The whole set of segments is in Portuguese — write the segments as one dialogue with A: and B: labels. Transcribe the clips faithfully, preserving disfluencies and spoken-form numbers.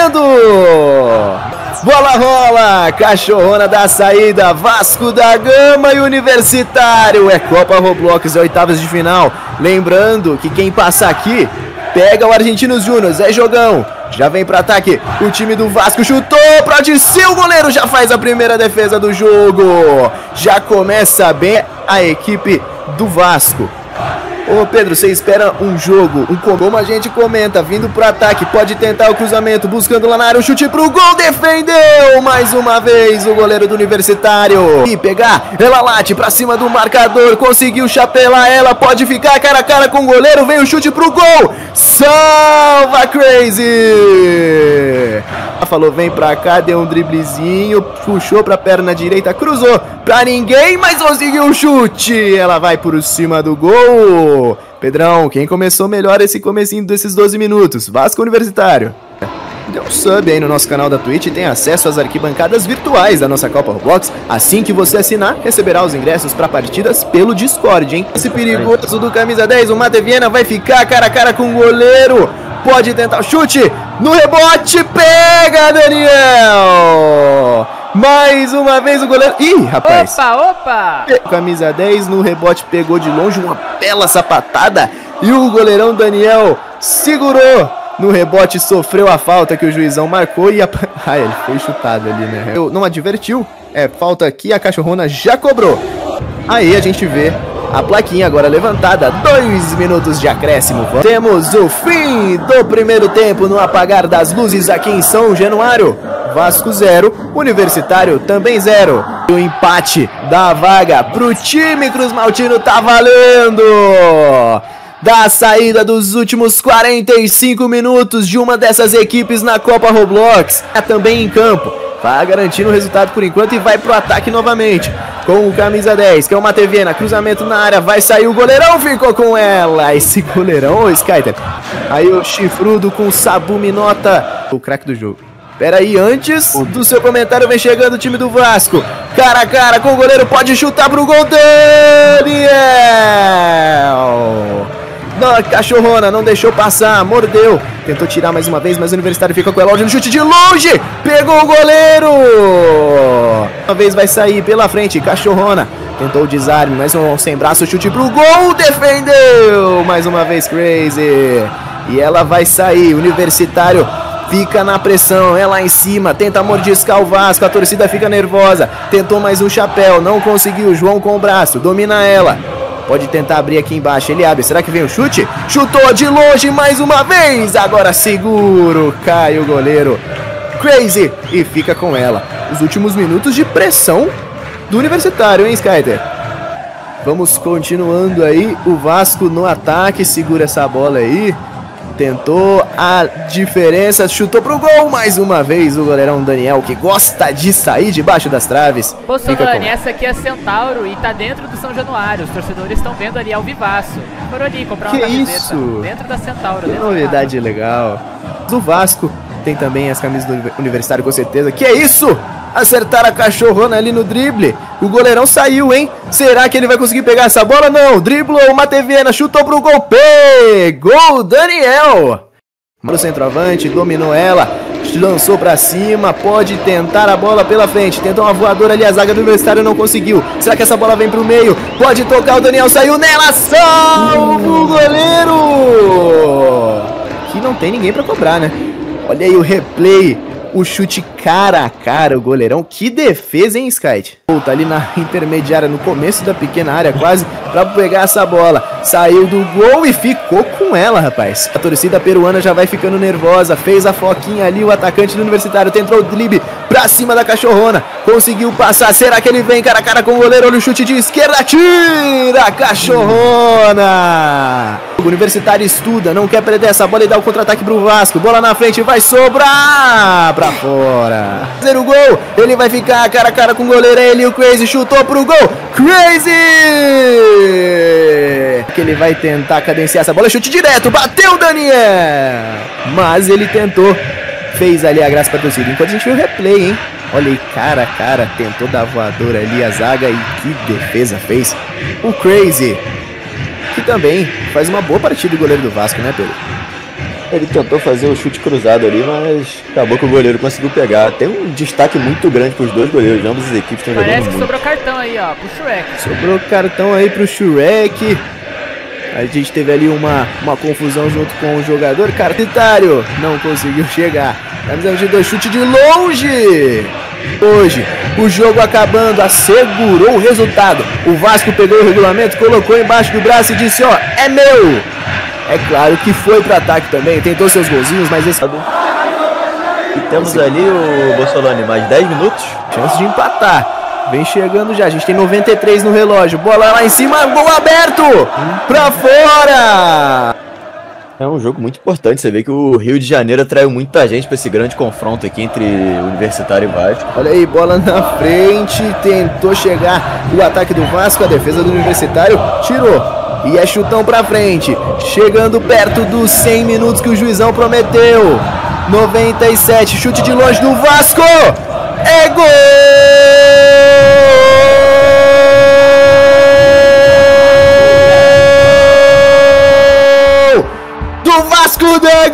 A: Bola rola, Cachorrona da saída, Vasco da Gama e Universitário. É Copa Roblox, é oitavas de final. Lembrando que quem passar aqui pega o Argentinos Júnior, é jogão. Já vem para ataque, o time do Vasco chutou pra de si, o goleiro já faz a primeira defesa do jogo. Já começa bem a equipe do Vasco. Ô Pedro, você espera um jogo, um como a gente comenta, vindo pro ataque, pode tentar o cruzamento, buscando lá na área, o chute pro gol, defendeu mais uma vez o goleiro do Universitário. E pegar, ela late pra cima do marcador, conseguiu chapelar ela, pode ficar cara a cara com o goleiro, vem o chute pro gol, salva Crazy! Falou, vem pra cá, deu um driblezinho, puxou pra perna direita, cruzou pra ninguém, mas conseguiu o chute, ela vai por cima do gol. Pedrão, quem começou melhor esse comecinho desses doze minutos? Vasco Universitário. Dê um sub aí no nosso canal da Twitch e tem acesso às arquibancadas virtuais da nossa Copa Roblox. Assim que você assinar, receberá os ingressos para partidas pelo Discord, hein? Esse perigoso do camisa dez, o Mate Viena, vai ficar cara a cara com o goleiro. Pode tentar o chute, no rebote, pega Daniel! Mais uma vez o goleiro... Ih, rapaz!
B: Opa, opa!
A: Camisa dez, no rebote pegou de longe, uma bela sapatada. E o goleirão Daniel segurou. No rebote sofreu a falta que o juizão marcou e a... Ah, ele foi chutado ali, né? Eu não advertiu. É, falta aqui, a Cachorrona já cobrou. Aí a gente vê a plaquinha agora levantada, dois minutos de acréscimo. Temos o fim do primeiro tempo no apagar das luzes aqui em São Januário. Vasco zero, Universitário também zero. O empate da vaga pro time Cruz Maltino tá valendo. Da saída dos últimos quarenta e cinco minutos de uma dessas equipes na Copa Roblox. É também em campo. Vai garantindo o resultado por enquanto e vai pro ataque novamente. Com o camisa dez, que é o Mate Viena, cruzamento na área, vai sair o goleirão, ficou com ela. Esse goleirão, ô Skyter. Aí o chifrudo com o Sabu Minota, o craque do jogo. Pera aí, antes do seu comentário vem chegando o time do Vasco. Cara a cara com o goleiro, pode chutar pro gol, Daniel. Não, Cachorrona não deixou passar, mordeu. Tentou tirar mais uma vez, mas o Universitário fica com ela no chute de longe. Pegou o goleiro. Uma vez vai sair pela frente, Cachorrona. Tentou o desarme, mas um sem braço, chute pro gol. Defendeu mais uma vez Crazy. E ela vai sair, Universitário fica na pressão, é lá em cima, tenta mordiscar o Vasco, a torcida fica nervosa. Tentou mais um chapéu, não conseguiu, João com o braço, domina ela. Pode tentar abrir aqui embaixo, ele abre, será que vem o chute? Chutou de longe mais uma vez, agora seguro, cai o goleiro Crazy e fica com ela. Os últimos minutos de pressão do Universitário, hein, Skyter? Vamos continuando aí, o Vasco no ataque, segura essa bola aí. Tentou a diferença, chutou pro gol mais uma vez o goleirão Daniel, que gosta de sair debaixo das traves.
B: Pô, Solani, essa aqui é Centauro e tá dentro do São Januário. Os torcedores estão vendo ali ao vivaço. Foram ali comprar uma
A: que
B: camiseta
A: isso?
B: Dentro da Centauro.
A: Que novidade legal. Do Vasco tem também as camisas do Universitário, com certeza. Que é isso? Acertar a Cachorrona ali no drible. O goleirão saiu, hein? Será que ele vai conseguir pegar essa bola? Não. Driblou o Mate Viena, chutou pro gol. Pegou o Daniel. O centroavante dominou ela, lançou pra cima. Pode tentar a bola pela frente. Tentou uma voadora ali, a zaga do Universitário não conseguiu. Será que essa bola vem pro meio? Pode tocar, o Daniel saiu nela. Salva o goleiro. Aqui não tem ninguém pra cobrar, né? Olha aí o replay. O chute cara a cara, o goleirão. Que defesa, hein, Skyte? Volta ali na intermediária, no começo da pequena área, quase, pra pegar essa bola. Saiu do gol e ficou com ela, rapaz. A torcida peruana já vai ficando nervosa. Fez a foquinha ali, o atacante do Universitário. Tentou o drible pra cima da Cachorrona. Conseguiu passar. Será que ele vem cara a cara com o goleiro? Olha o chute de esquerda. Tira a Cachorrona. O Universitário estuda, não quer perder essa bola e dá o contra-ataque pro Vasco. Bola na frente, vai sobrar pra fora. Fazer o gol, ele vai ficar cara a cara com o goleiro. Ele, o Crazy, chutou pro gol. Crazy! Que ele vai tentar cadenciar essa bola. Chute direto, bateu o Daniel. Mas ele tentou, fez ali a graça pra torcida. Enquanto a gente vê o replay, hein? Olha aí, cara a cara, tentou dar voadora ali a zaga e que defesa fez o Crazy. Que também faz uma boa partida o goleiro do Vasco, né, Pedro?
C: Ele tentou fazer o chute cruzado ali, mas acabou que o goleiro conseguiu pegar. Tem um destaque muito grande para os dois goleiros, ambas as equipes estão jogando muito.
B: Parece que sobrou cartão aí, ó, pro Shrek.
A: Sobrou cartão aí pro Shrek. A gente teve ali uma, uma confusão junto com o jogador. Carpitário não conseguiu chegar. Camisa de dois, chute de longe. Hoje, o jogo acabando, assegurou o resultado. O Vasco pegou o regulamento, colocou embaixo do braço e disse, ó, é meu. É claro que foi pro ataque também, tentou seus golzinhos, mas esse...
C: E temos ali o Bolsolani, mais dez minutos.
A: Chance de empatar. Vem chegando já, a gente tem noventa e três no relógio. Bola lá em cima, gol aberto! Pra fora!
C: É um jogo muito importante, você vê que o Rio de Janeiro atraiu muita gente para esse grande confronto aqui entre Universitário e Vasco.
A: Olha aí, bola na frente, tentou chegar o ataque do Vasco, a defesa do Universitário tirou. E é chutão pra frente, chegando perto dos cem minutos que o juizão prometeu. noventa e sete, chute de longe do Vasco! É gol! Vasco da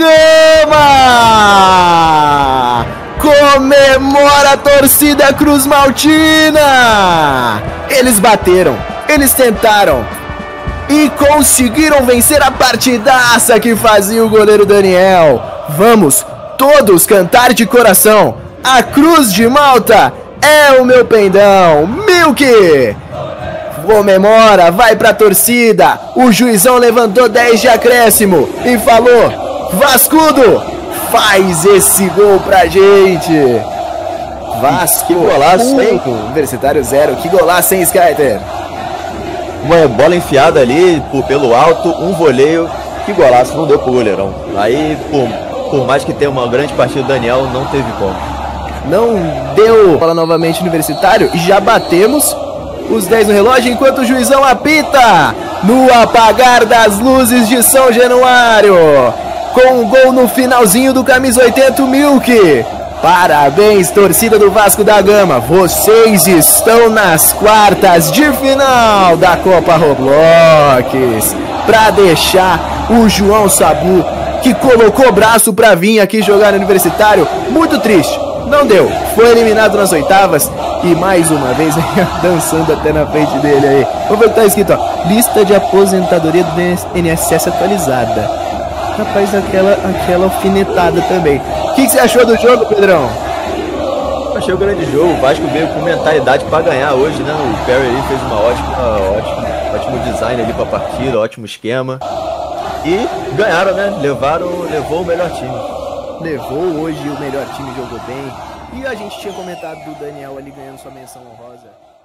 A: Gama! Comemora a torcida Cruz Maltina! Eles bateram, eles tentaram e conseguiram vencer a partidaça que fazia o goleiro Daniel. Vamos todos cantar de coração. A Cruz de Malta é o meu pendão. Milk! Comemora, vai pra torcida. O juizão levantou dez de acréscimo e falou: Vascudo, faz esse gol pra gente. Vasco, que golaço, hein? Universitário zero, que golaço, hein, Skyter?
C: Uma bola enfiada ali por, pelo alto, um voleio, que golaço, não deu pro goleirão. Aí, por, por mais que tenha uma grande partida do Daniel, não teve como.
A: Não deu. Bola novamente Universitário e já batemos os dez no relógio, enquanto o juizão apita no apagar das luzes de São Januário, com um gol no finalzinho do camisa oitenta, Milk. Parabéns, torcida do Vasco da Gama, vocês estão nas quartas de final da Copa Roblox, para deixar o João Sabu, que colocou braço para vir aqui jogar no Universitário, muito triste. Não deu, foi eliminado nas oitavas e mais uma vez dançando até na frente dele aí. Vamos ver o que tá escrito, ó. Lista de aposentadoria do N S S atualizada. Rapaz, aquela, aquela alfinetada também. O que, que você achou do jogo, Pedrão?
C: Achei um grande jogo, o Vasco veio com mentalidade para ganhar hoje, né? O Perry ali fez uma ótima, ótimo, ótimo design ali para a partida, ótimo esquema. E ganharam, né? Levaram, levou o melhor time.
A: Levou hoje o melhor time, jogou bem. E a gente tinha comentado do Daniel ali ganhando sua menção honrosa.